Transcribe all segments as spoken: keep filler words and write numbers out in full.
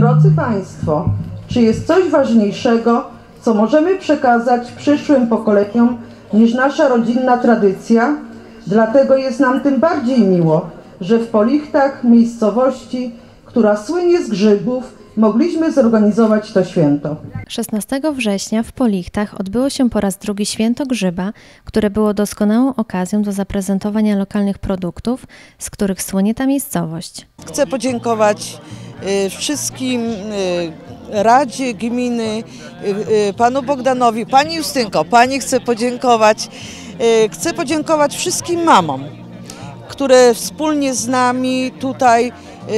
Drodzy Państwo, czy jest coś ważniejszego, co możemy przekazać przyszłym pokoleniom niż nasza rodzinna tradycja? Dlatego jest nam tym bardziej miło, że w Polichtach, miejscowości, która słynie z grzybów, mogliśmy zorganizować to święto. szesnastego września w Polichtach odbyło się po raz drugi Święto Grzyba, które było doskonałą okazją do zaprezentowania lokalnych produktów, z których słynie ta miejscowość. Chcę podziękować wszystkim Radzie Gminy, panu Bogdanowi, pani Justynko, pani chcę podziękować. Chcę podziękować wszystkim mamom, które wspólnie z nami tutaj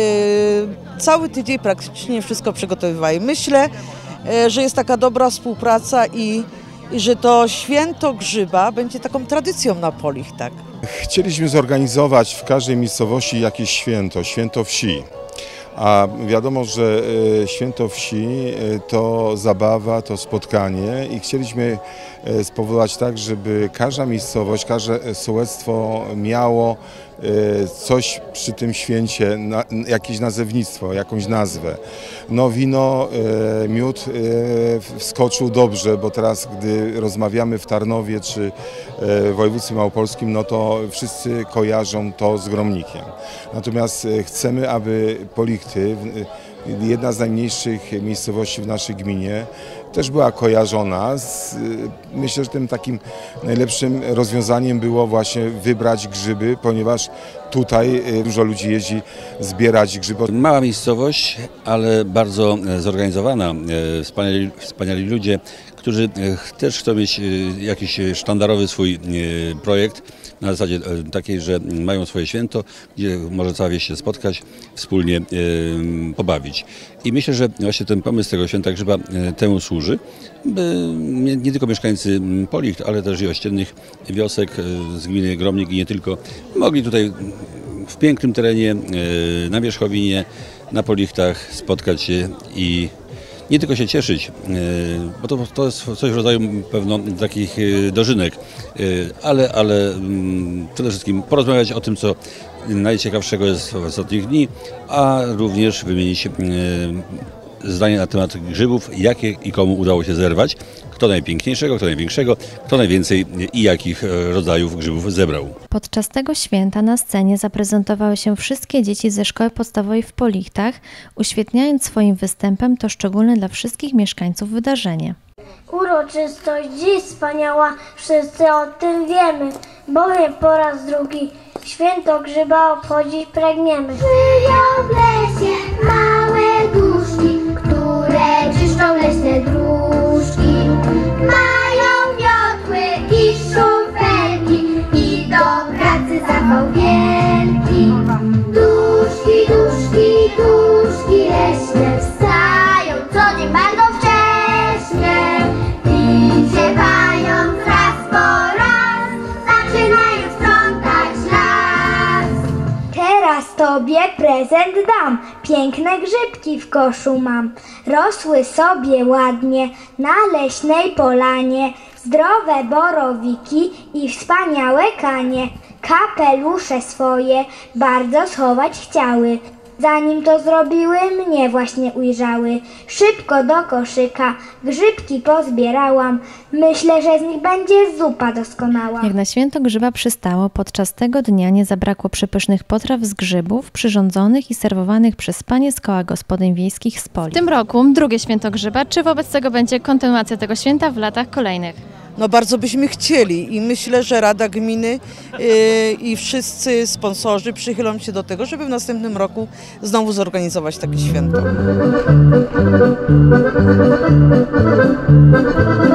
cały tydzień praktycznie wszystko przygotowywały. Myślę, że jest taka dobra współpraca i, i że to Święto Grzyba będzie taką tradycją na Polichtach. Chcieliśmy zorganizować w każdej miejscowości jakieś święto, święto wsi. A wiadomo, że Święto Wsi to zabawa, to spotkanie i chcieliśmy spowodować tak, żeby każda miejscowość, każde sołectwo miało coś przy tym święcie, jakieś nazewnictwo, jakąś nazwę. No wino, miód wskoczył dobrze, bo teraz gdy rozmawiamy w Tarnowie czy w województwie małopolskim, no to wszyscy kojarzą to z Gromnikiem. Natomiast chcemy, aby Polichty, jedna z najmniejszych miejscowości w naszej gminie, też była kojarzona. Z, myślę, że tym takim najlepszym rozwiązaniem było właśnie wybrać grzyby, ponieważ tutaj dużo ludzi jeździ zbierać grzyby. Mała miejscowość, ale bardzo zorganizowana. Wspaniali, wspaniali ludzie, którzy też chcą mieć jakiś sztandarowy swój projekt na zasadzie takiej, że mają swoje święto, gdzie może cała wieś się spotkać, wspólnie pobawić. I myślę, że właśnie ten pomysł tego Święta Grzyba temu służy, by nie, nie tylko mieszkańcy Policht, ale też i ościennych wiosek z gminy Gromnik i nie tylko, mogli tutaj w pięknym terenie, na wierzchowinie, na Polichtach spotkać się i nie tylko się cieszyć, bo to, to jest coś w rodzaju pewno takich dożynek, ale, ale przede wszystkim porozmawiać o tym, co najciekawszego jest w ostatnich dni, a również wymienić zdanie na temat grzybów, jakie i komu udało się zerwać, kto najpiękniejszego, kto największego, kto najwięcej i jakich rodzajów grzybów zebrał. Podczas tego święta na scenie zaprezentowały się wszystkie dzieci ze szkoły podstawowej w Polichtach, uświetniając swoim występem to szczególne dla wszystkich mieszkańców wydarzenie. Uroczystość dziś wspaniała, wszyscy o tym wiemy, bowiem po raz drugi Święto Grzyba obchodzić pragniemy. Żyją w lesie małe duszki, które czyszczą leśne dróżki. Mają miotły i szufelki i do pracy zapał wielki. Duszki, duszki, duszki leśne wstają co dzień bardzo wcześnie i śpiewają raz po raz, zaczynają sprzątać las. Teraz tobie prezent dam, piękne grzybki w koszu mam. Rosły sobie ładnie na leśnej polanie, zdrowe borowiki i wspaniałe kanie. Kapelusze swoje bardzo schować chciały, zanim to zrobiły, mnie właśnie ujrzały. Szybko do koszyka grzybki pozbierałam, myślę, że z nich będzie zupa doskonała. Jak na Święto Grzyba przystało, podczas tego dnia nie zabrakło przepysznych potraw z grzybów, przyrządzonych i serwowanych przez panie z koła gospodyń wiejskich z Policht. W tym roku drugie Święto Grzyba. Czy wobec tego będzie kontynuacja tego święta w latach kolejnych? No bardzo byśmy chcieli i myślę, że Rada Gminy yy, i wszyscy sponsorzy przychylą się do tego, żeby w następnym roku znowu zorganizować takie święto.